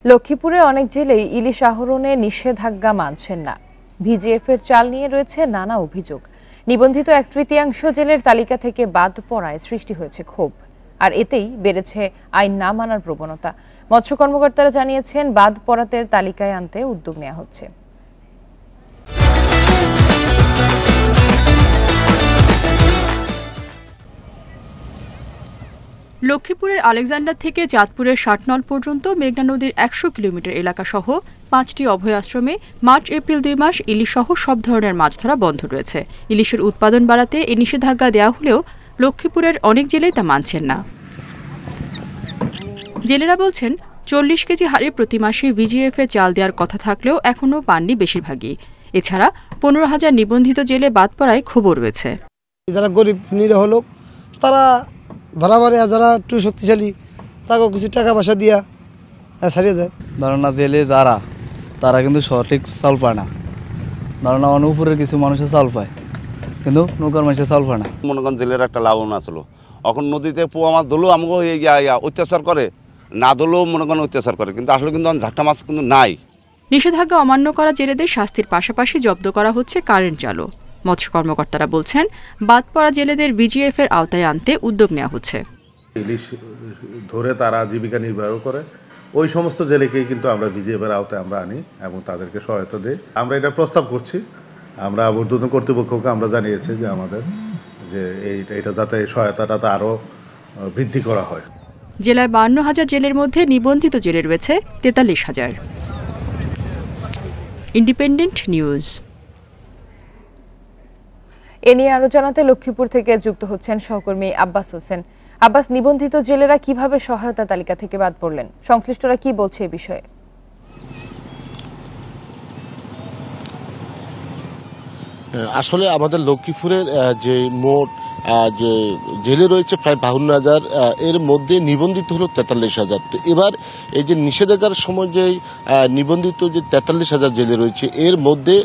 লক্ষ্মীপুরে অনেক জেলেই ইলিশ আহরণে নিষেধাজ্ঞা মানছেন না। ভিজিএফের চাল নিয়ে রয়েছে নানা অভিযোগ। নিবন্ধিত 1/3 জেলের তালিকা থেকে বাদ পড়ায় সৃষ্টি হয়েছে ক্ষোভ, আর এতেই বেড়েছে আইন না মানার প্রবণতা। মৎস্য কর্মকর্তারা জানিয়েছেন, বাদ পড়াতে তালিকায় আনতে উদ্যোগ নেওয়া হচ্ছে। লক্ষ্মীপুরের আলেকজান্ডার থেকে চাঁদপুরের ষাটনল পর্যন্ত মেঘনা নদীর 100 কিলোমিটার এলাকা সহ 5টি অভয় আশ্রমে মার্চ এপ্রিল 2 মাস ইলিশ সহ সব ধরনের মাছ ধরা বন্ধ রয়েছে। ইলিশের উৎপাদন বাড়াতে এই নিষেধাজ্ঞা দেওয়া হলেও লক্ষ্মীপুরের অনেক জেলেই তা মানছেন না। জেলেরা বলছেন, 40 কেজি হারে প্রতি মাসে ভিজিএফ এ চাল দেওয়ার কথা থাকলেও এখনও পাননি বেশিরভাগই। এছাড়া 15,000 নিবন্ধিত জেলে বাদ পড়ায় খবর রয়েছে। যারা গরিব নিরীহ লোক, তারা ধরা পড়ে, যারা একটু শক্তিশালী তাকেও কিছু টাকা পয়সা দিয়া ছাড়িয়ে দেয়। ধরো না, জেলে যারা তারা কিন্তু সঠিক চাল পায় না। ধরো না, উপরের কিছু মানুষের চাল পায়, কিন্তু নৌকার মানুষের চাল পায় না। মনে করেন জেলের একটা লাভবান আসলো, এখন নদীতে পোয়া মাছ ধরলেও আমাকে অত্যাচার করে, না ধরলেও মনে করেন অত্যাচার করে, কিন্তু আসলে কিন্তু ঝাঁকটা মাছ কিন্তু নাই। নিষেধাজ্ঞা অমান্য করা জেলেদের শাস্তির পাশাপাশি জব্দ করা হচ্ছে কারেন্ট জালও। মৎস্য কর্মকর্তারা বলছেন, বাদ পড়া জেলেদের ভিজিএফ এর আওতায় আনতে উদ্যোগ নেওয়া হচ্ছে। ইলিশ ধরে তারা জীবিকা নির্বাহ করে, ওই সমস্ত জেলেকেই কিন্তু আমরা ভিজিএফ এর আওতায় আমরা আনি এবং তাদেরকে সহায়তা দিই। আমরা এটা প্রস্তাব করছি, আমরা ঊর্ধ্বতন কর্তৃপক্ষকে আমরা জানিয়েছি যে আমাদের যে এইটা যাতে সহায়তাটা আরও বৃদ্ধি করা হয়। জেলায় 52,000 জেলের মধ্যে নিবন্ধিত জেলে রয়েছে 43,000। Independent news. এ নিয়ে আরো জানাতে লক্ষ্মীপুর থেকে যুক্ত হচ্ছেন সহকর্মী আব্বাস হোসেন। আব্বাস, নিবন্ধিত জেলেরা কিভাবে সহায়তা তালিকা থেকে বাদ পড়লেন? সংশ্লিষ্টরা কি বলছে এ বিষয়ে? আসলে আমাদের লক্ষ্মীপুরের যে মোট যে জেলে রয়েছে প্রায় 52,000, এর মধ্যে নিবন্ধিত হলো 43,000। তো এবার এই যে নিষেধাজ্ঞার সময় যে নিবন্ধিত যে 43,000 জেলে রয়েছে, এর মধ্যে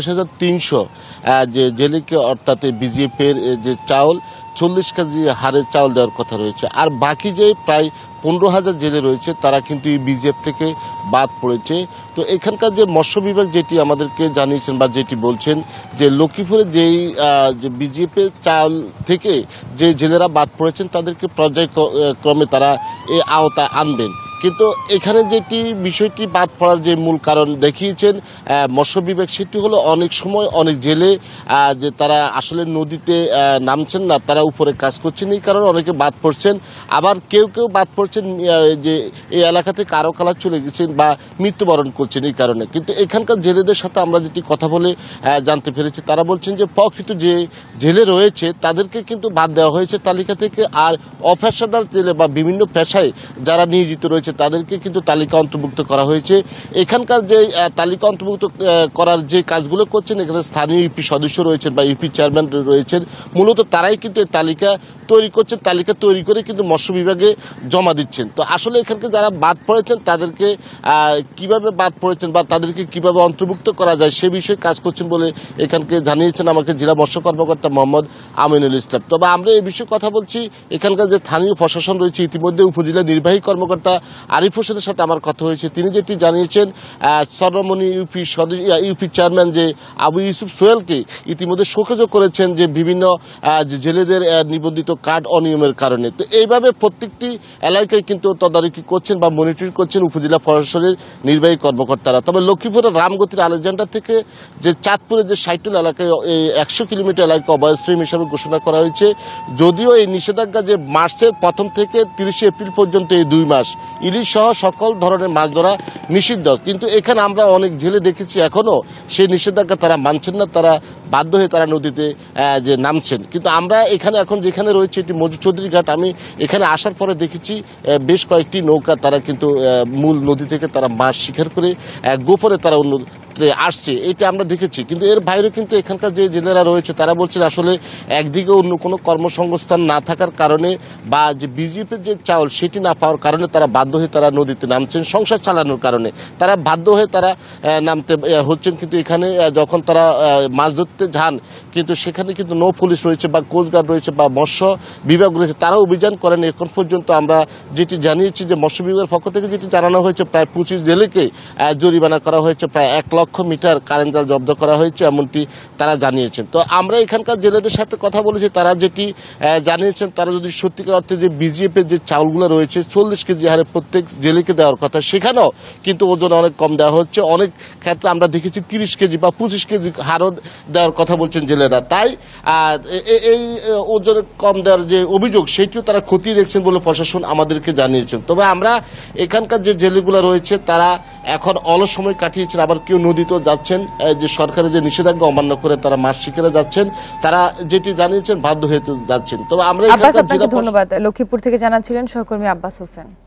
28,300 যে জেলেকে, অর্থাৎ বিজিএফ এর যে চাউল 40 কেজি হারে চাউল দেওয়ার কথা রয়েছে। আর বাকি যে প্রায় 15,000 জেলে রয়েছে তারা কিন্তু এই বিজিএফ থেকে বাদ পড়েছে। তো এখানকার যে মৎস্য বিভাগ যেটি আমাদেরকে জানিয়েছেন বা যেটি বলছেন, যে লক্ষ্মীপুরে যেই বিজিএফ এর চাউল থেকে যে জেলেরা বাদ পড়েছেন তাদেরকে পর্যায়ক্রমে তারা এই আওতায় আনবেন। কিন্তু এখানে যেটি বিষয়টি বাদ পড়ার যে মূল কারণ দেখিয়েছেন মৎস্য বিভাগ, সেটি হলো অনেক সময় অনেক জেলে যে তারা আসলে নদীতে নামছেন না, তারা উপরে কাজ করছেন, এই কারণে অনেকে বাদ পড়ছেন। আবার কেউ কেউ বাদ পড়ছেন যে এই এলাকাতে কারো কালা চলে গেছেন বা মৃত্যুবরণ করছেন এই কারণে। কিন্তু এখানকার জেলেদের সাথে আমরা যেটি কথা বলে জানতে পেরেছি, তারা বলছেন যে প্রকৃত যে জেলে রয়েছে তাদেরকে কিন্তু বাদ দেওয়া হয়েছে তালিকা থেকে। আর অপেশাদার জেলে বা বিভিন্ন পেশায় যারা নিয়োজিত রয়েছে তাদেরকে কিন্তু তালিকা অন্তর্ভুক্ত করা হয়েছে। এখানকার যে তালিকা অন্তর্ভুক্ত করার যে কাজগুলো করছেন, এখানে স্থানীয় ইউপি সদস্য রয়েছেন বা ইউপি চেয়ারম্যান রয়েছেন, মূলত তারাই কিন্তু এই তালিকা তৈরি করছেন। তালিকা তৈরি করে কিন্তু মৎস্য বিভাগে জমা দিচ্ছেন। তো আসলে এখানকে যারা বাদ পড়েছেন তাদেরকে কিভাবে বাদ পড়েছেন বা তাদেরকে কিভাবে অন্তর্ভুক্ত করা যায় সে বিষয়ে কাজ করছেন বলে এখানকে জানিয়েছেন আমাকে জেলা মৎস্য কর্মকর্তা মোহাম্মদ আমিনুল ইসলাম। তবে আমরা এই বিষয়ে কথা বলছি, এখানকার যে স্থানীয় প্রশাসন রয়েছে, ইতিমধ্যে উপজেলা নির্বাহী কর্মকর্তা আরিফ হোসেনের সাথে আমার কথা হয়েছে। তিনি যেটি জানিয়েছেন, সরমনি ইউপি চেয়ারম্যান যে আবু ইউসুফ সোহেলকে ইতিমধ্যে শোকজ করেছেন যে বিভিন্ন জেলেদের নিবন্ধিত কার্ড অনিয়মের কারণে। তো এইভাবে প্রত্যেকটি এলাকায় কিন্তু তদারকি করছেন বা মনিটরিং করছেন উপজেলা প্রশাসনের নির্বাহী কর্মকর্তারা। তবে লক্ষ্মীপুরের রামগতির আলেকজান্ডার থেকে যে চাঁদপুরের যে 60 এলাকায় 100 কিলোমিটার এলাকা অবয়স্ট্রিম হিসাবে ঘোষণা করা হয়েছে, যদিও এই নিষেধাজ্ঞা যে মার্চের প্রথম থেকে 30 এপ্রিল পর্যন্ত এই 2 মাস ইলিশ সহ সকল ধরনের মাছ ধরা নিষিদ্ধ, কিন্তু এখানে আমরা অনেক জেলে দেখেছি এখনো সেই নিষেধাজ্ঞা তারা মানছেন না, তারা বাধ্য হয়ে তারা নদীতে যে নামছেন। কিন্তু আমরা এখানে এখন যেখানে রয়েছে এটি মজু চৌধুরী ঘাট, আমি এখানে আসার পরে দেখেছি বেশ কয়েকটি নৌকা তারা কিন্তু মূল নদী থেকে তারা মাছ শিকার করে গোপনে তারা অন্য আসছে, এটা আমরা দেখেছি। কিন্তু এর বাইরে কিন্তু এখানকার যে জেলেরা রয়েছে তারা বলছেন আসলে একদিকে অন্য কোনো কর্মসংস্থান না থাকার কারণে বা যে বিজেপির যে চাউল সেটি না পাওয়ার কারণে তারা বাধ্য হয়ে তারা নদীতে নামছেন, সংসার চালানোর কারণে তারা বাধ্য হয়ে তারা নামতে হচ্ছেন। কিন্তু এখানে যখন তারা মাছ ধরতে করতে যান কিন্তু সেখানে কিন্তু নৌ পুলিশ রয়েছে বা কোস্টগার্ড রয়েছে বা মৎস্য বিভাগ রয়েছে, তারা অভিযান করেন। এখন পর্যন্ত আমরা যেটি জানিয়েছি যে মৎস্য বিভাগের পক্ষ থেকে যেটি জানানো হয়েছে প্রায় 25 জেলেকে জরিমানা করা হয়েছে, প্রায় 1 লক্ষ মিটার কারেন্ট জাল জব্দ করা হয়েছে এমনটি তারা জানিয়েছেন। তো আমরা এখানকার জেলেদের সাথে কথা বলেছি, তারা যেটি জানিয়েছেন তারা যদি সত্যিকার অর্থে যে বিজিএফের যে চাউলগুলো রয়েছে 40 কেজি হারে প্রত্যেক জেলেকে দেওয়ার কথা, সেখানেও কিন্তু ওজন অনেক কম দেওয়া হচ্ছে। অনেক ক্ষেত্রে আমরা দেখেছি 30 কেজি বা 25 কেজি হারও দেওয়ার কথা বলছেন জেলেরা। তাই এই ওজনে কম দেওয়ার যে অভিযোগ সেটিও তারা খতিয়ে দেখছেন বলে প্রশাসন আমাদেরকে জানিয়েছেন। তবে আমরা এখানকার যে জেলেগুলো রয়েছে তারা এখন অলস সময় কাটিয়েছেন, আবার কেউ নদীতেও যাচ্ছেন, যে সরকারের যে নিষেধাজ্ঞা অমান্য করে তারা মাছ শিকারে যাচ্ছেন, তারা যেটি জানিয়েছেন বাধ্য হয়ে যাচ্ছেন। তবে আমরা ধন্যবাদ। লক্ষ্মীপুর থেকে জানাচ্ছিলেন সহকর্মী আব্বাস হোসেন।